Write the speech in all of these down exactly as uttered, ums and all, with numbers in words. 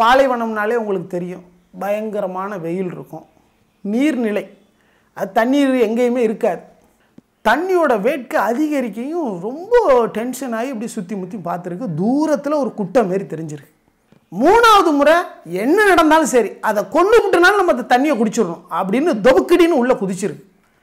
பாலைவனம்னாலே உங்களுக்கு தெரியும், பயங்கரமான வெயில் இருக்கும். நீர்நிலை, அது தண்ணீர் எங்கேயுமே இருக்காது. தண்ணியோட வேட்கை அதிகரிக்கையும் ரொம்ப டென்ஷன் ஆகி இப்படி சுற்றி முற்றி பார்த்துருக்கு. தூரத்தில் ஒரு குட்டை மாரி தெரிஞ்சிருக்கு. மூணாவது முறை என்ன நடந்தாலும் சரி, அதை கொண்டு விட்டுனாலும் நம்ம அந்த தண்ணியை குடிச்சிடணும் அப்படின்னு தொபுக்கடின்னு உள்ளே குதிச்சிருக்கு.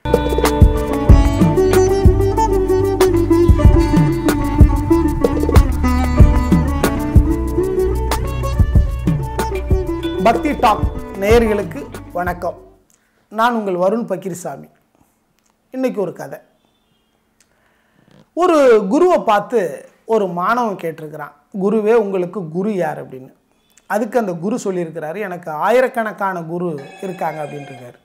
பக்தி டாக் நேயர்களுக்கு வணக்கம். நான் உங்கள் வருண் பக்கீர்சாமி. இன்னைக்கு ஒரு கதை. ஒரு குருவை பார்த்து ஒரு மாணவன் கேட்டிருக்கிறான், குருவே உங்களுக்கு குரு யார் அப்படின்னு. அதுக்கு அந்த குரு சொல்லியிருக்கிறாரு, எனக்கு ஆயிரக்கணக்கான குரு இருக்காங்க அப்படின்ட்டுருக்காரு.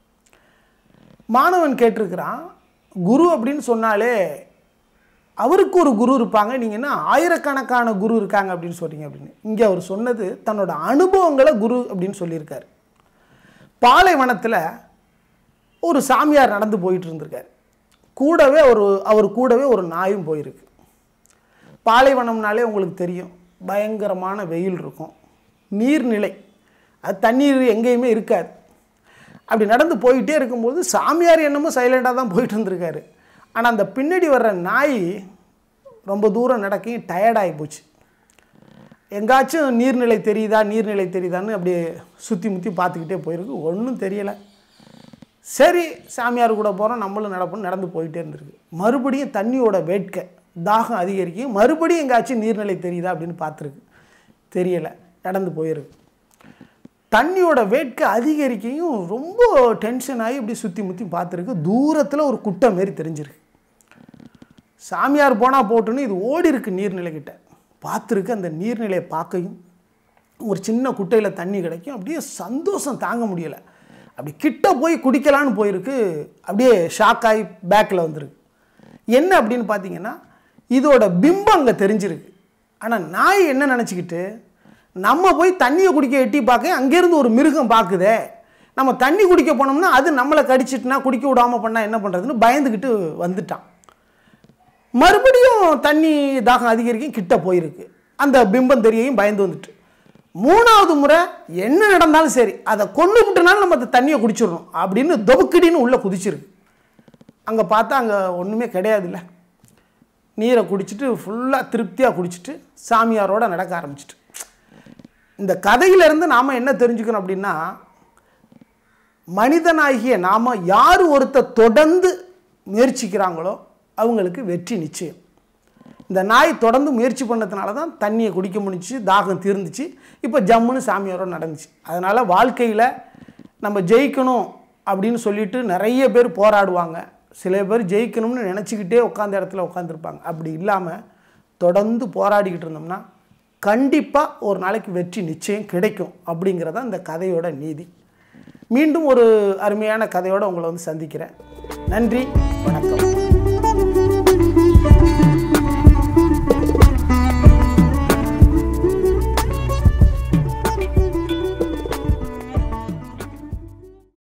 மாணவன் கேட்டிருக்கிறான், குரு அப்படின்னு சொன்னாலே அவருக்கு ஒரு குரு இருப்பாங்க, நீங்கள் என்ன ஆயிரக்கணக்கான குரு இருக்காங்க அப்படின்னு சொல்கிறீங்க அப்படின்னு. இங்கே அவர் சொன்னது தன்னோட அனுபவங்களை குரு அப்படின்னு சொல்லியிருக்காரு. பாலைவனத்தில் ஒரு சாமியார் நடந்து போயிட்டு இருந்திருக்கார். கூடவே ஒரு அவர் கூடவே ஒரு நாயும் போயிருக்கு. பாலைவனம்னாலே உங்களுக்கு தெரியும், பயங்கரமான வெயில் இருக்கும். நீர்நிலை, அது தண்ணீர் எங்கேயுமே இருக்காது. அப்படி நடந்து போயிட்டே இருக்கும்போது சாமியார் என்னமோ சைலண்டாக தான் போயிட்டு இருந்திருக்காரு. ஆனால் அந்த பின்னாடி வர்ற நாய் ரொம்ப தூரம் நடக்கி டயர்டாகி போச்சு. எங்காச்சும் நீர்நிலை தெரியுதா நீர்நிலை தெரியுதான்னு அப்படியே சுற்றி முற்றி பார்த்துக்கிட்டே போயிருக்கு. ஒன்றும் தெரியலை. சரி, சாமியார் கூட போகிறோம், நம்மளும் நடப்போம், நடந்து போயிட்டே இருந்திருக்கு. மறுபடியும் தண்ணியோட வேட்கை, தாகம் அதிகரிக்கும். மறுபடியும் எங்காச்சும் நீர்நிலை தெரியுதா அப்படின்னு பார்த்துருக்கு. தெரியலை, நடந்து போயிருக்கு. தண்ணியோட வேட்கை அதிகரிக்கையும் ரொம்ப டென்ஷன் ஆகி இப்படி சுற்றி முற்றி பார்த்துருக்கு. தூரத்தில் ஒரு குட்டை மாரி தெரிஞ்சிருக்கு. சாமியார் போனால் போட்டுன்னு இது ஓடி இருக்கு நீர்நிலைக்கிட்ட. பார்த்துருக்கு. அந்த நீர்நிலையை பார்க்கையும் ஒரு சின்ன குட்டையில் தண்ணி கிடைக்கும். அப்படியே சந்தோஷம் தாங்க முடியலை. அப்படி கிட்ட போய் குடிக்கலான்னு போயிருக்கு. அப்படியே ஷாக் ஆகி பேக்கில் வந்துருக்கு. என்ன அப்படின்னு பார்த்தீங்கன்னா, இதோட பிம்பம் அங்கே தெரிஞ்சிருக்கு. ஆனால் நாய் என்ன நினச்சிக்கிட்டு, நம்ம போய் தண்ணியை குடிக்க எட்டி பார்க்க அங்கேருந்து ஒரு மிருகம் பார்க்குதே, நம்ம தண்ணி குடிக்க போனோம்னா அது நம்மளை கடிச்சிட்டுனா குடிக்க விடாமல் பண்ணால் என்ன பண்ணுறதுன்னு பயந்துக்கிட்டு வந்துட்டான். மறுபடியும் தண்ணி தாகம் அதிகரிக்கும், கிட்ட போயிருக்கு. அந்த பிம்பம் தெரியையும் பயந்து வந்துட்டு. மூணாவது முறை என்ன நடந்தாலும் சரி, அதை கொண்டு விட்டுனாலும் நம்ம அந்த தண்ணியை குடிச்சிடணும் அப்படின்னு தொபுக்கடின்னு உள்ளே குதிச்சிருக்கு. அங்கே பார்த்தா அங்கே ஒன்றுமே கிடையாது. இல்லை, நீரை குடிச்சிட்டு ஃபுல்லாக திருப்தியாக குடிச்சிட்டு சாமியாரோட நடக்க ஆரம்பிச்சிட்டு. இந்த கதையிலேருந்து நாம் என்ன தெரிஞ்சுக்கணும் அப்படின்னா, மனிதனாகிய நாம் யார் ஒருத்தர் தொடர்ந்து முயற்சிக்கிறாங்களோ அவங்களுக்கு வெற்றி நிச்சயம். இந்த நாய் தொடர்ந்து முயற்சி பண்ணதுனால தான் தண்ணியை குடிக்க முடிஞ்சிச்சு, தாகம் தீர்ந்துச்சு. இப்போ ஜம்முன்னு சாமியாரோடு நடந்துச்சு. அதனால் வாழ்க்கையில் நம்ம ஜெயிக்கணும் அப்படின்னு சொல்லிட்டு நிறைய பேர் போராடுவாங்க. சில பேர் ஜெயிக்கணும்னு நினச்சிக்கிட்டே உட்காந்த இடத்துல உட்காந்துருப்பாங்க. அப்படி இல்லாமல் தொடர்ந்து போராடிக்கிட்டு இருந்தோம்னா கண்டிப்பாக ஒரு நாளைக்கு வெற்றி நிச்சயம் கிடைக்கும். அப்படிங்கிறதான் இந்த கதையோட நீதி. மீண்டும் ஒரு அருமையான கதையோடு உங்களை வந்து சந்திக்கிறேன். நன்றி, வணக்கம்.